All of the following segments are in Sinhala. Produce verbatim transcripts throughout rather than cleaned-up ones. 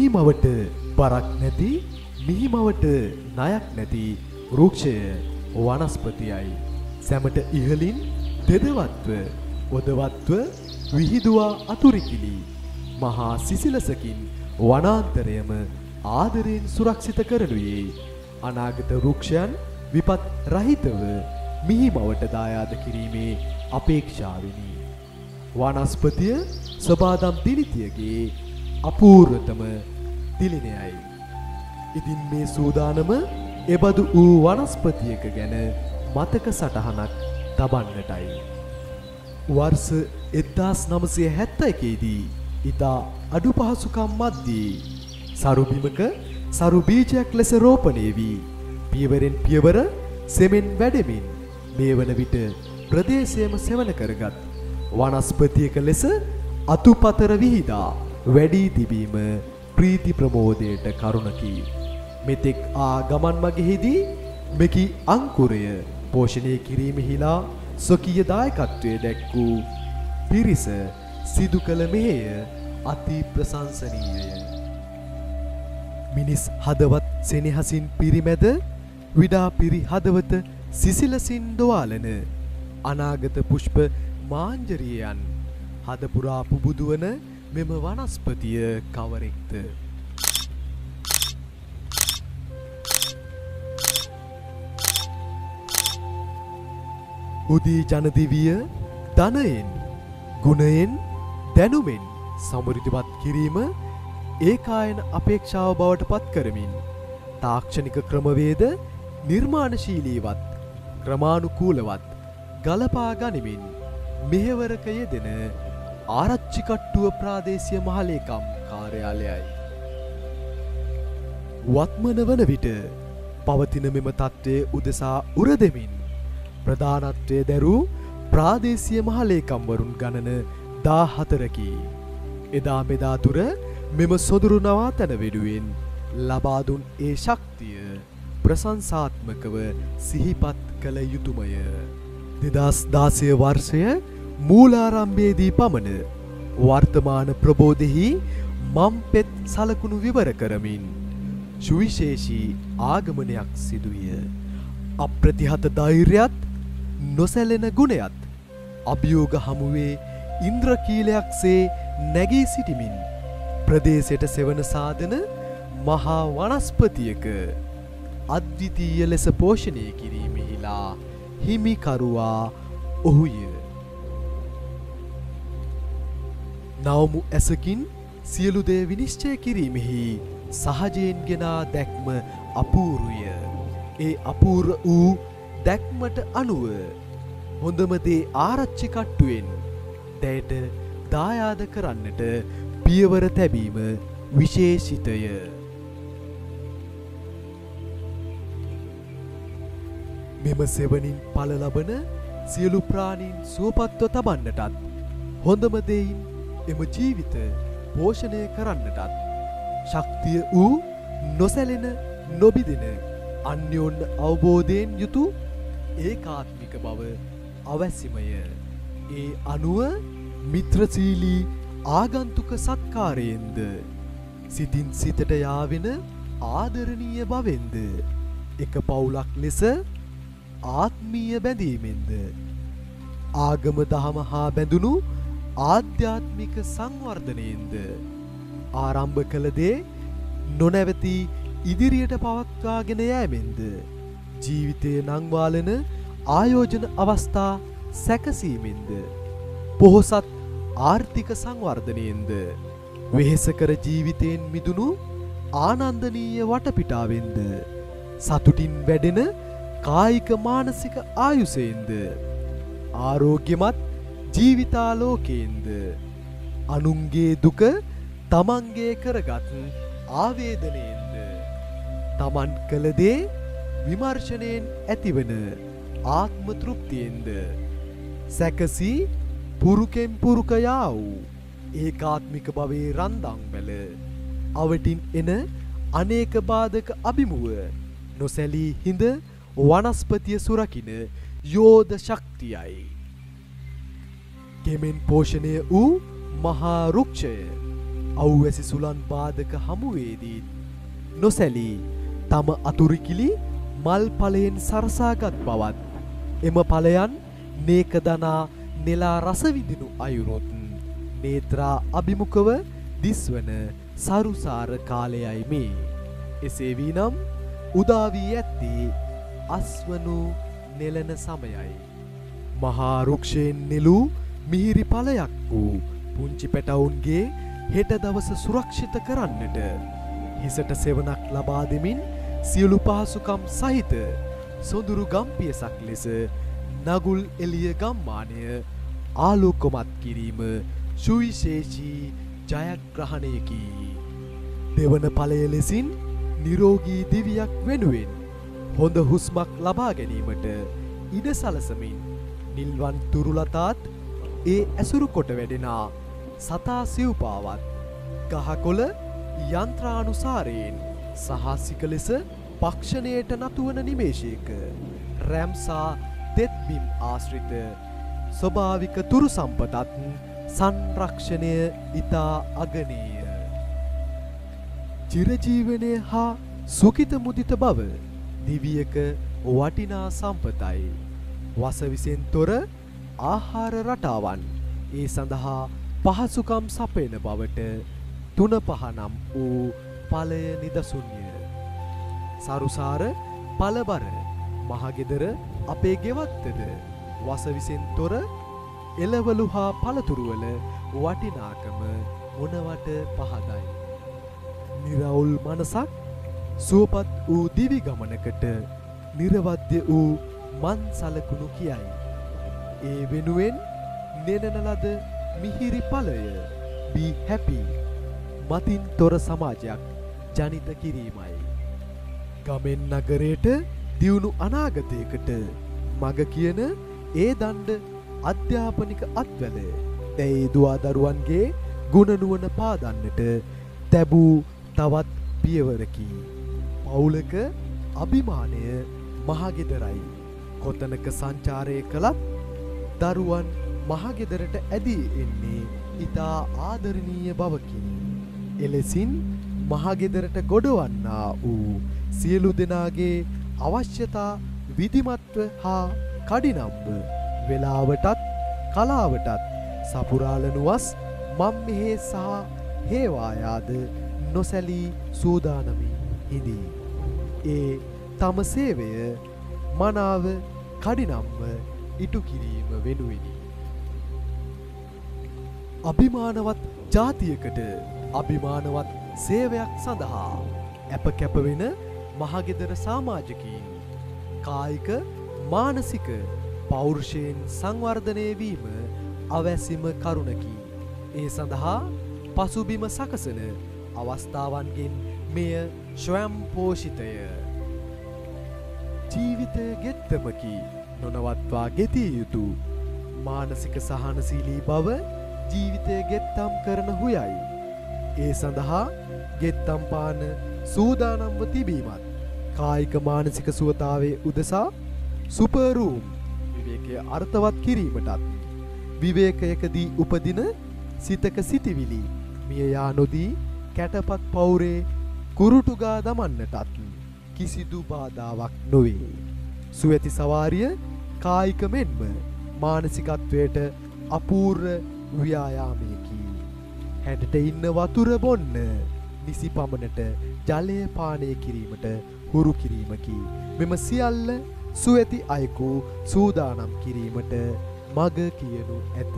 මිහිමවට බරක් නැති මිහිමවට ණයක් නැති වෘක්ෂය වනස්පතියයි. සැමට ඉහළින් දෙදවත්ව ඔදවත්ව විහිදුවා අතුරුකිලි මහා සිසිලසකින් වනාන්තරයම ආදරයෙන් සුරක්ෂිත කරනුයේ අනාගත වෘක්ෂයන් විපත් රහිතව මිහිමවට දායාද කිරීමේ අපේක්ෂාවෙනි. වනස්පතිය සබාදම් දිලිතියගේ අපූර්වතම දිලිනයයි. ඉතින් මේ සූදානම එබඳු වූ වනස්පතියක ගැන මතක සටහනක් තබන්නටයි. වර්ෂ එක්දාස් නවසිය හැත්තෑ එකේදී ඉතා අඩු පහසුකම් මැද්දේ සරු බිමක සරු බීජයක් ලෙස රෝපණය වී පියවරෙන් පියවර සෙමෙන් වැඩෙමින් මේ වන විට ප්‍රදේශයම සෙවන කරගත් වනස්පතියක ලෙස අතුපතර විහිදා වැඩි තිබීම ප්‍රීති ප්‍රමෝදයට කරුණකි. මෙතෙක් ආ ගමන් මගෙහිදී මෙකි අංකුරය පෝෂණය කිරීමෙහිලා ස්වකීය දායකත්වයේ දැක් වූ පිරිස සිදු කළ මෙහෙය අති ප්‍රශංසනීයය. මිනිස් හදවත් සෙනෙහසින් පිරිමැද විඩා පිරි හදවත සිසිලසින් දොවාලන අනාගත පුෂ්ප මාංජරියයන් හදපුරා පුබුදුවන මෙම වනස්පතිය කවරෙක්ද? උදී ජනදිවිය ධනයෙන් ගුණයෙන් දැනුමෙන් සමෘද්ධිමත් කිරීම ඒකායන අපේක්ෂාව බවට පත් කරමින් තාක්ෂණික ක්‍රමවේද නිර්මාණශීලීවත් ක්‍රමානුකූලවත් ගලපා ගනිමින් මෙහෙවරක යෙදෙන ආරච්චි කට්ටුව ප්‍රාදේශීය මහලේකම් කාර්යාලයයි. වත්මන වන විට පවතින මෙම තත්ත්වයේ උදෙසා උරදෙමින් ප්‍රධානත්වයේ දැරූ ප්‍රාදේශීය මහලේකම්වරුන් ගණන දාහතරකි. එදා මෙදා තුර මෙම සොදුරු නවාතැන වෙනුවෙන් ලබා දුන් ඒ ශක්තිය ප්‍රශංසාත්මකව සිහිපත් කළ යුතුමය. දෙදහස් දාසය වර්ෂය මූලාරම්භයේදී පමණ වර්තමාන ප්‍රබෝධෙහි මම් පෙත් සලකුණු විවර කරමින් සුවිශේෂී ආගමනයක් සිදුවිය. අප්‍රතිහත ධෛර්යයත් නොසැලෙන ගුණයත් අභියෝග හමුවේ ඉන්ද්‍රකීලයක්සේ නැගී සිටිමින් ප්‍රදේශයට සෙවන සාධන මහා වනස්පතියක අද්විතීය ලෙස පෝෂණය කිරීමෙහිලා හිමිකරුවා ඔහුය. නවමු ඇසකින් සියලු දේ විනිශ්චය කිරීමෙහි සහජයෙන් ගෙනා දැක්ම අපූරුය. ඒ අපූර්ව වූ දැක්මට අනුව හොඳම දේ ආරච්චි කට්ටුවෙන් දැයට දායාද කරන්නට පියවර තැබීම විශේෂිතය. මෙම සෙවණින් ඵල ලබන සියලු ප්‍රාණීන් සුවපත්ව තබන්නටත් හොඳම දෙයින් එම ජීවිත පෝෂණය කරන්නටත් ශක්තිය වූ නොසැලෙන නොබිදෙන අන්‍යෝන්‍ය අවබෝධයෙන් යුතු ඒකාත්මික බව අවශ්‍යමය. ඒ අනුව මිත්‍රශීලී ආගන්තුක සත්කාරයෙන්ද සිතින් සිතට යාවෙන ආදරණීය බවෙන්ද එක පවුලක් ලෙස ආත්මීය බැඳීමෙන්ද ආගම දහම හා බැඳුණු ආධ්‍යාත්මික සංවර්ධනයෙන්ද ආරම්භ කළ දේ නොනැවති ඉදිරියට පවත්වාගෙන යෑමෙන්ද ජීවිතය නංවාලන ආයෝජන අවස්ථා සැකසීමෙන්ද පොහොසත් ආර්ථික සංවර්ධනයෙන්ද වෙහෙසකර ජීවිතයෙන් මිදුණු ආනන්දනීය වටපිටාවෙන්ද සතුටින් වැඩෙන කායික මානසික ආයුෂයෙන්ද ආරෝග්‍යමත් ජීවිතාලෝකයෙන්ද අනුන්ගේ දුක තමන්ගේ කරගත් ආවේදනයෙන්ද තමන් කළ දේ විමර්ශනයෙන් ඇතිවන ආත්ම තෘප්තියෙන්ද සැකසී පුරුකෙන් පුරුක යා වූ ඒකාත්මික භවයේ රන්දන් වල අවටින් එන අනේක බාධක අභිමුව නොසැලී හිඳ වනස්පතිය සුරකින යෝධ ශක්තියයි. කෙමෙන් පෝෂණය වූ මහා රුක්ෂය අව්වැසි සුලන් බාධක හමුවේදී නොසැලී තම අතුරුකිලි මල් ඵලයෙන් සරසාගත් බවත් එම ඵලයන් නේක දනා නෙලා රස විඳිනු අයුරොත් නේත්‍රා අභිමුඛව දිස්වන සරුසාර කාලයයි මේ. එසේ වීනම් උදා වී ඇත්තේ අස්වනු නෙලන සමයයි. මහා රුක්ෂයෙන් නෙළූ මිහිරි ඵලයක් වූ පුංචි පැටවුන්ගේ හෙට දවස සුරක්ෂිත කරන්නට හිසට සෙවණක් ලබා දෙමින් සියලු පහසුකම් සහිත සොඳුරු ගම්පියසක් ලෙස නගුල් එළිය ගම්මානය ආලෝකමත් කිරීම සුවිශේෂී ජයග්‍රහණයකි. දෙවන ඵලය ලෙසින් නිරෝගී දිවියක් වෙනුවෙන් හොඳ හුස්මක් ලබා ගැනීමට ඉඩ සලසමින් නිල්වන් තුරුලතාත් ඒ ඇසුරු කොට වැඩෙනා සතා සිව්පාවත් ගහකොළ යන්ත්‍රානුසාරයෙන් සහසික ලෙස පක්ෂණයට නතුවන නිමේෂයක රැම්සා තෙත්බිම් ආශ්‍රිත ස්වභාවික තුරු සම්පතත් සංරක්ෂණය ඉතා අගනේය. චිරජීවනය හා සුඛිත මුදිත බව දිවියක වටිනා සම්පතයි. වසවිසෙන් තොර ආහාර රටාවන් ඒ සඳහා පහසුකම් සපයන බවට තුන පහනම් වූ ඵලය නිදසුන්ය. සරුසාර ඵලබර මහගෙදර අපේ ගෙවත්තද වසවිසෙන් තොර එළවලු හා පළතුරුවල වටිනාකම මොනවට පහදයි. නිරවුල් මනසක් සුවපත් වූ දිවි ගමනකට නිර්වද්‍ය වූ මන් සලකුණු කියයි. ඒ වෙනුවෙන් නෙනන ලද මිහිරි ඵලය be happy මතින් තොර සමාජයක් ජනිත කිරීමයි. ගමෙන් නගරයට දියුණු අනාගතයකට මග කියන ඒ දණ්ඩ අධ්‍යාපනික අත්වැල දැයි දුවා දරුවන්ගේ ගුණ නුවණ පාදන්නට තැබූ තවත් පියවරකි. පවුලක අභිමානය මහගෙදරයි. කොතනක සංචාරය කළත් දරුවන් මහගෙදරට ඇදී එන්නේ ඉතා ආදරණීය බවකින්. එලෙසින් මහගෙදරට ගොඩවන්නා වූ සියලු දෙනාගේ අවශ්‍යතා විධිමත්ව හා කඩිනම්ව වෙලාවටත් කලාවටත් සපුරාලනුවස් මම් මෙහේ සහ හේවායාද නොසැලී සූදානමින් හිඳී. ඒ තම සේවය මනාව කඩිනම්ව ඉටු කිරීම වෙනුවෙනි. අභිමානවත් ජාතියකට අභිමානවත් සේවයක් සඳහා අප කැපවෙන මහගෙදර සමාජිකයින් කායික මානසික පෞරුෂයෙන් සංවර්ධනය වීම අවැසිම කරුණකි. ඒ සඳහා පසුබිම සකසන අවස්ථාවන්ගෙන් මෙය ස්වයංපෝෂිතය. ජීවිතය ගෙත්තමකි නොනවත්වා ගෙතිය යුතු මානසික සහනශීලී බව ජීවිතය ගෙත්තම් කරන හුයයි. ඒ සඳහා ගෙත්තම් පාන සූදානම්ව තිබීමත් කායික මානසික සුවතාවේ උදෙසා සුපරූම් විවේකය අර්ථවත් කිරීමටත් විවේකයකදී උපදින සිතක සිටිවිලි මිය යා නොදී කැටපත් පවුරේ කුරුටුගා දමන්නටත් කිසිදු බාධාවක් නොවේ. සුවැති සවාරිය කායික මෙන්ම මානසිකත්වයට අපූර්ව ව්‍යායාමයකි. හැඩට ඉන්න වතුර බොන්න නිසි පමණට ජලය පානය කිරීමට හුරු කිරීමකි. මෙම සියල්ල සුවැති අයෙකු සූදානම් කිරීමට මග කියනු ඇත.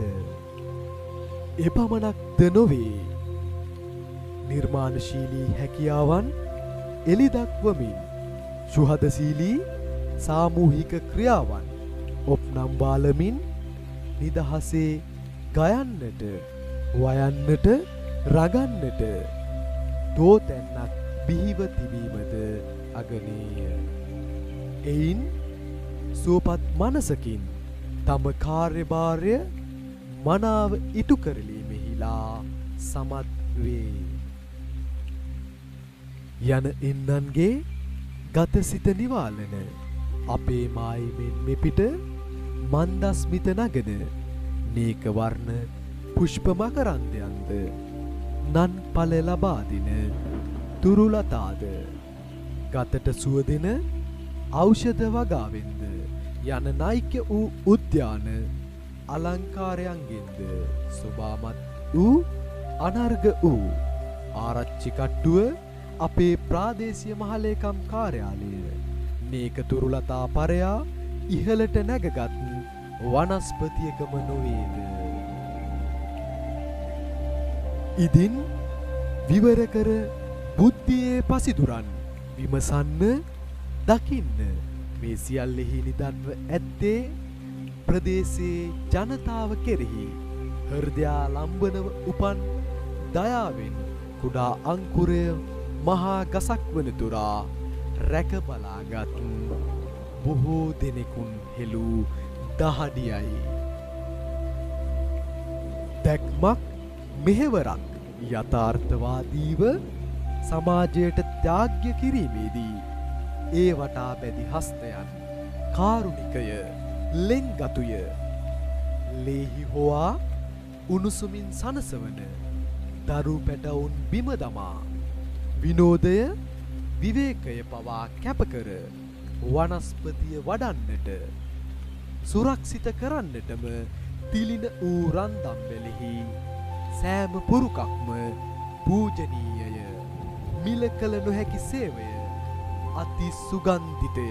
එපමණක්ද නොවේ. නිර්මාණශීලී හැකියාවන් එළිදක්වමින් සුහදශීලී සාමූහික ක්‍රියාවන් ඔප්නම් බාලමින් නිදහසේ ගයන්නට වයන්නට රගන්නට දෝතැන්නක් බිහිව තිබීමද අගනේය. එයින් සුවපත් මනසකින් තම කාර්යභාරය මනාව ඉටු කරලීමෙහිලා සමත් වේ. යන එන්නන්ගේ ගතසිත නිවාලන අපේ මායිමෙන් මෙපිට මන්දස්මිත නගන නේක වර්ණ පුෂ්ප මකරන්දයන්ද නන් ඵල ලබා දෙන තුරුලතාද ගතට සුව දෙන ඖෂධ වගාවෙන්ද යන නායික වූ උද්‍යාන අලංකාරයන්ගෙන්ද සෝභාමත් වූ අනර්ග වූ ආරච්චි කට්ටුව අපේ ප්‍රාදේශීය මහලේකම් කාර්යාලය මේක තුරුලතා පරයා ඉහළට නැගගත් වනස්පතියකම නොවේද. ඉදින් විවර කර බුද්ධියේ පසිදුරන් විමසන්න දකින්න මේ සියල්ලෙහි නිදන්ව ඇත්තේ ප්‍රදේශයේ ජනතාව කෙරෙහි හෘදයාලම්බනව උපන් දයාවෙන් කුඩා අංකුරය මහා ගසක් වනතුරා රැක බලාගත් බොහෝ දෙනෙකුන් හෙළූ දහඩියයි. දැක්මක් මෙහෙවරක් යථාර්ථවාදීව සමාජයට ත්‍යාග්‍ය කිරීමේදී ඒ වටා බැදි හස්තයන් කාරුණිකය ලෙන්ගතුය ලේහි හොවා උණුසුමින් සනසවන දරු පැටවුන් බිම දමා විනෝදය විවේකය පවා කැපකර වනස්පතිය වඩන්නට සුරක්ෂිත කරන්නටම තිලින වූ රන්දම්බෙලෙහි සෑම පුරුකක්ම පූජනීයය මිල කළ නොහැකි සේවය අති සුගන්ධිතය.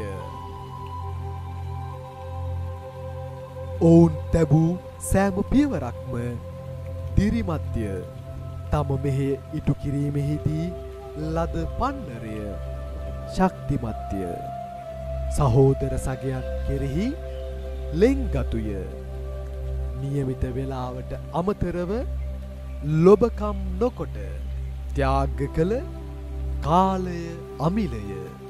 ඔවුන් තැබූ සෑම පියවරක්ම දිරිමත්ය තම මෙහෙය ඉටු කිරීමෙහිදී ලද පන්නරය ශක්තිමත්ය සහෝදර සගයන් කෙරෙහි ලෙන්ගතුය නියමිත වෙලාවට අමතරව ලොබකම් නොකොට ත්‍යාග කළ කාලය අමිලය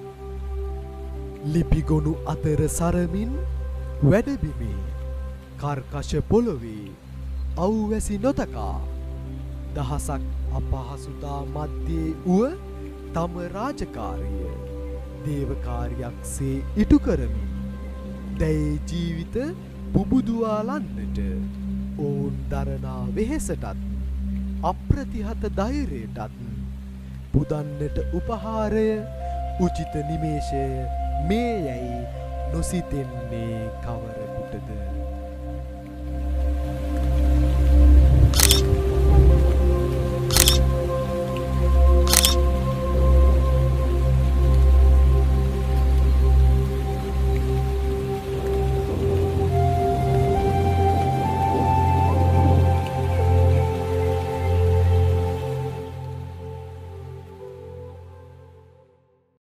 ලිපිගොනු අතර සරමින් වැඩබිමේ කර්කශ පොළොවේ අවුවැසි නොතකා දහසක් අපහසුතා මධ්‍යයේ වුව තම රාජකාරිය දේවකාරියක්සේ ඉටු කරමින් දැයේ ජීවිත පුබුදුවාලන්නට ඔවුන් දරනා වෙහෙසටත් අප්‍රතිහත ධෛර්යයටත් පුදන්නට උපහාරය උචිත නිමේෂය මේ යැයි නොසිතෙන්නේ කවරකුටද.